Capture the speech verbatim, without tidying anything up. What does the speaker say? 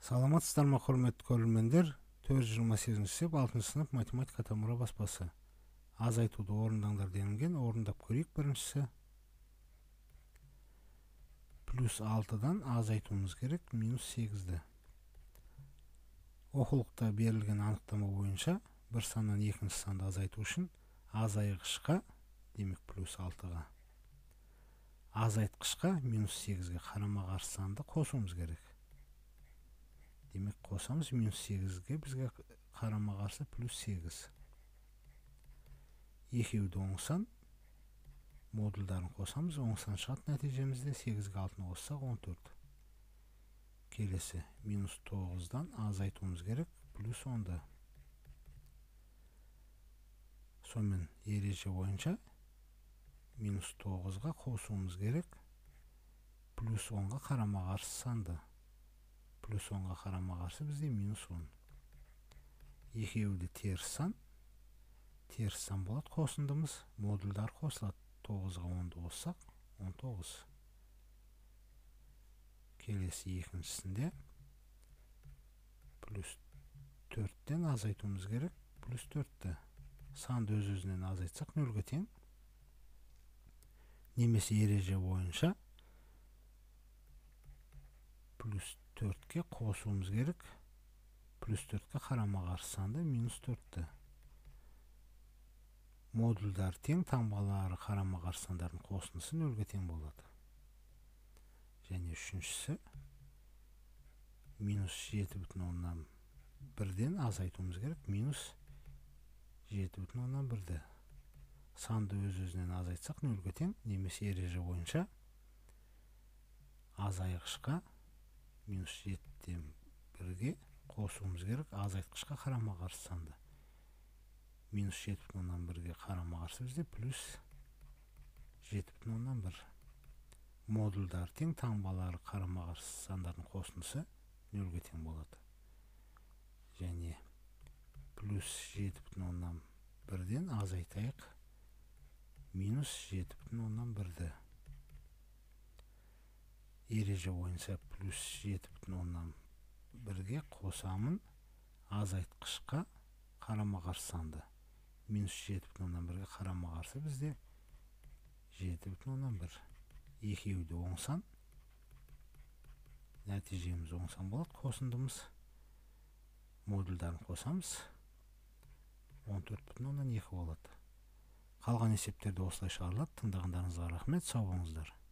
Саламатсыздарбы құрметті көрермендер, төрт жүз жыйырма сегизинчи сынып алтынчы сынып математика Тамура баспасы. Азайтууду орындаңдар делинген, орындап көрейік. Біріншісі плюс алтыдан азайтуымыз керек минус сегизди. Окулукта берилген анықтама боюнча бір сандан екінші санды азайтуу үшін азайгычка, демек плюс алтыға, азайткычка минус сегизге карама каршы санды косуумуз керек. Демек қосамыз, минус сегизге бізге қарама қарсы плюс сегіз. Екеуді оңсан, модульдарын қосамыз, оңсан шығат нәтижемізде сегизге алтыны қоссақ он төрт. Келесі минус тоғыздан азайтуымыз керек плюс онды. Сонымен ереже бойынша минус тоғызға қосуымыз керек плюс онға қарама қарсы санды. Плюс онға қарама қарсы бізде минус он. Екеуі де теріс сан. Теріс сан болады, қосындымыз. Модульдар қосылады. тоғызға онды қоссақ он тоғыз. Келесі екіншісінде плюс төрттен азайтуымыз керек. Плюс төртті. Санды өз-өзінен азайтсақ нөлге тең. Немесе ереже бойынша плюс төртке қосуымыз керек. Плюс төртке қарама қарсы санды минус төртті. Модульдар тең, таңбалары қарама қарсы сандардың қосындысы нөлге тең болады. Және үшіншісі минус жеті бүтін оннан бірден азайтуымыз керек. Минус жеті бүтін оннан бірді. Санды өз-өзінен азайтсақ нөлге тең. Немесе ереже бойынша азайғышқа минус жетіден бірге қосуымыз керек. Азайтқышқа қарама қарсы санды. Минус жеті бүтін оннан бірге қарама қарсы бізде плюс жеті бүтін оннан бір. Модульдар тең, таңбалары қарама қарсы сандардың қосындысы нөлге тең болады. Және плюс жеті бүтін оннан бірден азайтайық минус жеті бүтін оннан бірді. Ереже бойынша плюс жеті бүтін оннан бірге қосамын, азайтқышқа қарама қарсы санды. Минус жеті бүтін оннан бірге қарама қарсы бізде жеті бүтін оннан бір. Екеуі де оңсан. Нәтижеміз оңсан болады. Қосындымыз. Модульдарын қосамыз. он төрт бүтін оннан екі болады. Қалған есептерді осылай шығарылады. Тыңдағандарыңызға рахмет. Сау болыңыздар.